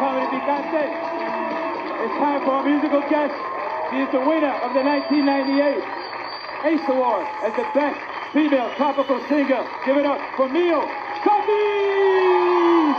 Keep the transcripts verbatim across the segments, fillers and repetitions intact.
comedy Picante. It's time for our musical guest. She is the winner of the nineteen ninety-eight Ace Award as the best female tropical singer. Give it up for Miosotis!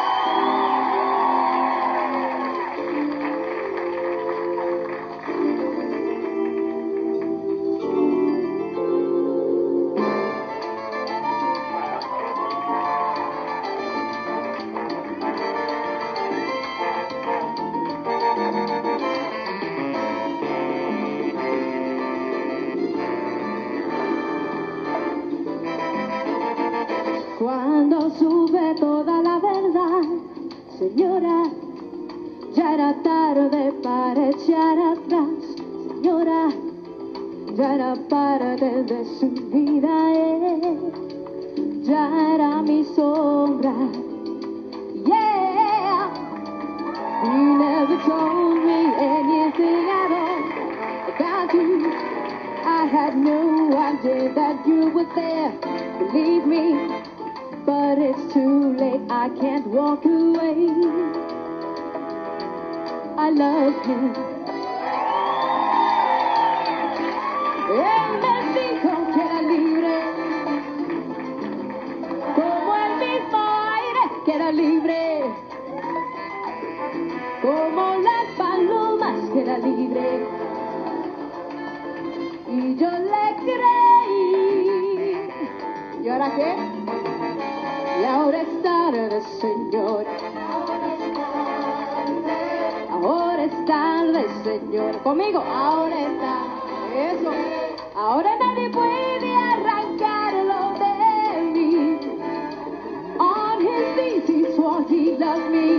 Cuando supe toda la verdad, señora, ya era tarde para echar atrás. Señora, ya era parte de su vida, él ya era mi sombra. Yeah, he never told me anything at all about you. I had no idea that you were there. Believe me, but it's too late, I can't walk away. I love him. Él me dijo que era libre, como el mismo aire que era libre, como las palomas que era libre. Y yo le creí. ¿Y ahora qué? Y ahora es tarde, señor. Ahora es tarde, señor. Conmigo, ahora es tarde. Eso. Ahora nadie puede arrancarlo de mí. On his knees he swore he loved me.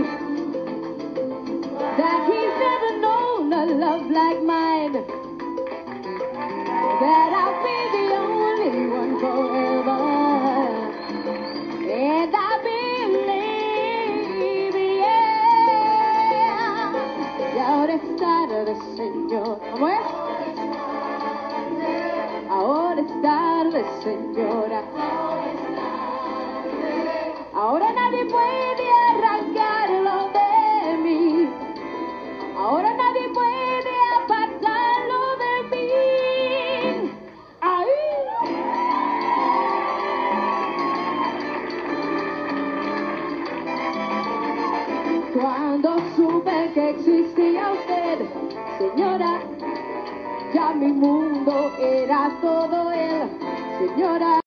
That he's never known a love like mine. That I'll be the only one forever. And I believe, yeah. Y ahora es tarde, señor. ¿Cómo es? Ahora es tarde, señora. Ahora nadie puede arrancarlo de mí. Ahora nadie puede apartarlo de mí. ¡Ay! Cuando supe que existía usted, señora, ya mi mundo era todo él, señora.